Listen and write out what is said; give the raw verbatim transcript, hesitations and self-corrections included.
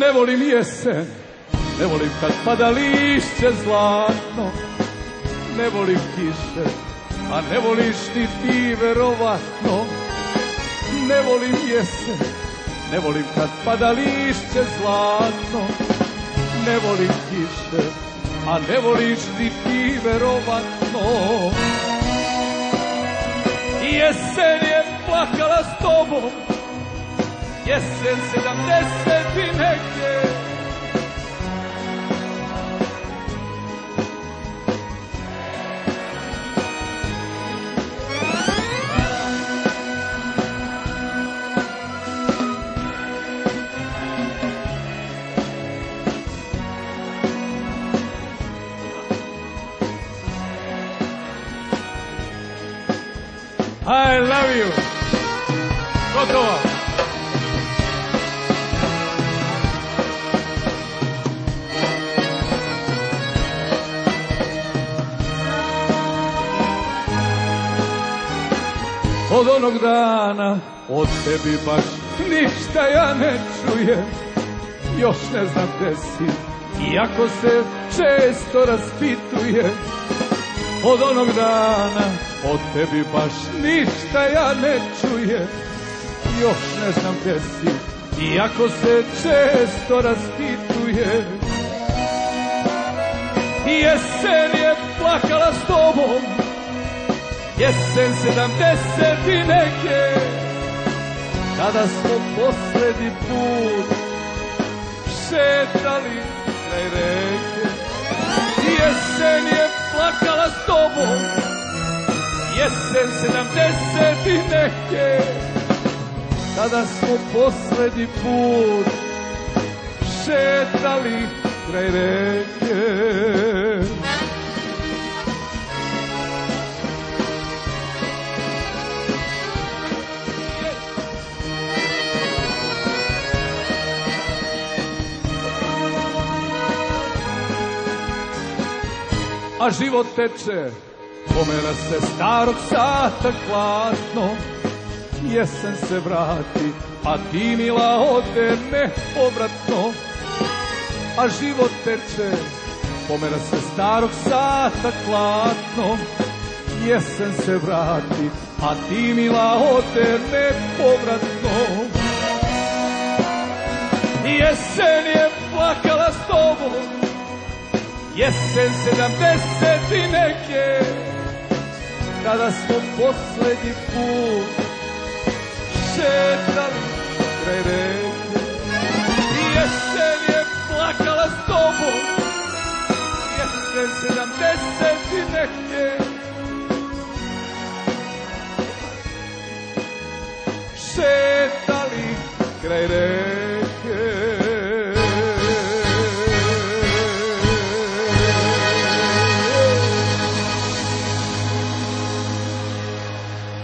Ne volim jesen, ne volim kad pada lišće zlatno, ne volim kiše, a ne voliš ni ti verovatno. Ne volim jesen, ne volim kad pada lišće zlatno, ne volim kiše, a ne voliš ni ti verovatno. Jesen je plakala s tobom, jesen sedamdeset i neke. I love you. Gotovo. Od onog dana od tebi baš ništa ja ne čujem. Još ne znam gde si, iako se često raspitujem. Od onog dana od tebi baš ništa ja ne čujem. Još ne znam gde si, iako se često raspitujem. Jesen je plakala s tobom, jesen sedamdeset i neke, kada smo poslednji put šetali kraj reke. Jesen je plakala s tobom, jesen sedamdeset i neke, kada smo poslednji put šetali kraj reke. A život teče, pomera se starog sata hladno. Jesen se vrati, a ti mila ode nepovratno. A život teče, pomera se starog sata hladno. Jesen se vrati, a ti mila ode nepovratno. Jesen je plakala s tobom, jesen sedamdeset i neke, kada smo poslednji put šetali kraj reke. Jesen je plakala s tobom, jesen sedamdeset i neke, šetali kraj reke.